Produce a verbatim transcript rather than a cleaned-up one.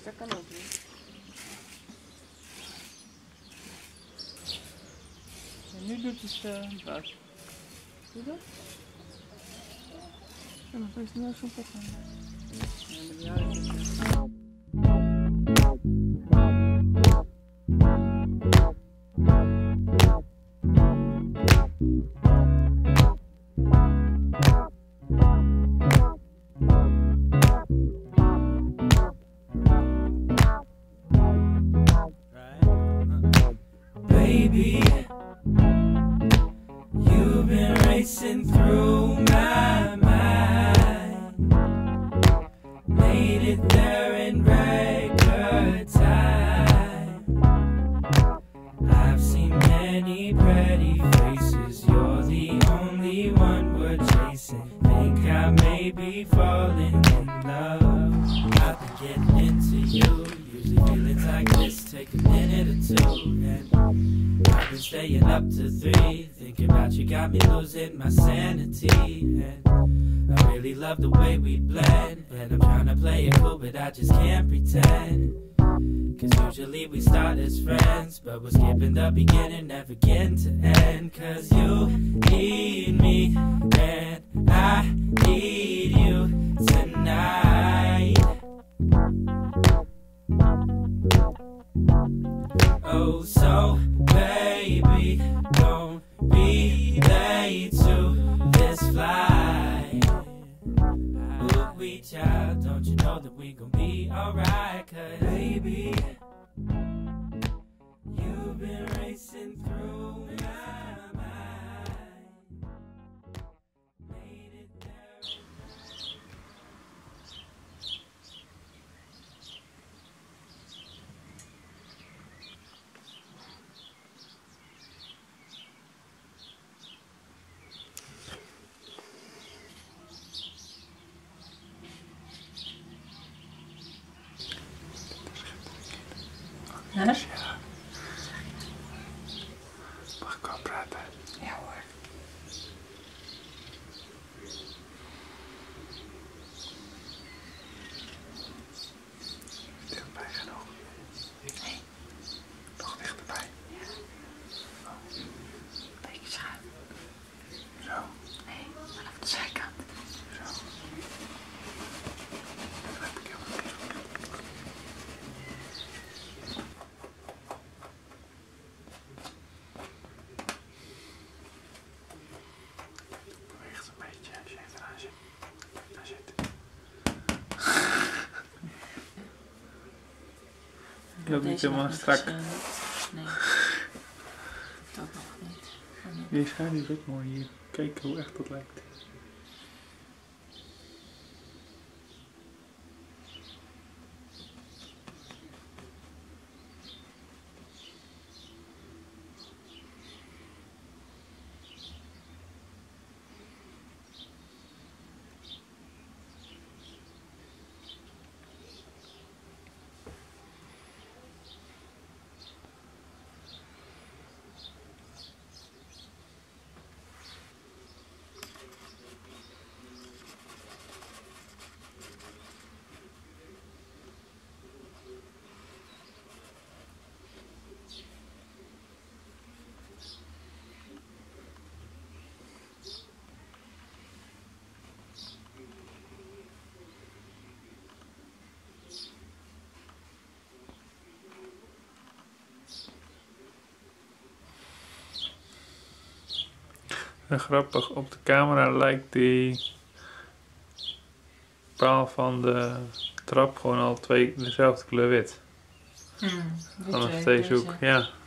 dat kan ook niet. En nu doet het uh, wat. Doe dat? Ja, maar is het nou zo'n pot aan? Ja, maar die houdt het. Baby, you've been racing through my mind. Made it there in record time. I've seen many pretty faces. You're the only one we're chasing. Think I may be falling in love. I've been getting into you. Usually feelings like this take a minute or two. And I've been staying up to three, thinking about you got me losing my sanity. And I really love the way we blend, and I'm trying to play it cool, but I just can't pretend. Cause usually we start as friends, but we're skipping the beginning, never getting to end. Cause you need me, and I need you tonight. Oh, so baby, don't be late to this flight. Ooh, we child, don't you know that we gon' be alright? Cause baby, you've been racing through my mind. Made it there. Huh? Ja. Mag ik wel praten? Ja hoor. Dichtbij genoeg. Nee. Nog dichterbij. Ja. Oh. Beetje schuin. Zo. Nee, maar op de zijkant. Zo. Dan heb ik heel veel. Beweegt een beetje als je even aan zit. Daar zit. Ik loop niet helemaal strak. Nee. Dat nog niet. Die schaduw is ook mooi hier. Kijk hoe echt dat lijkt. En grappig, op de camera lijkt die paal van de trap gewoon al twee dezelfde kleur wit. Hmm, Vanaf deze hoek, ja.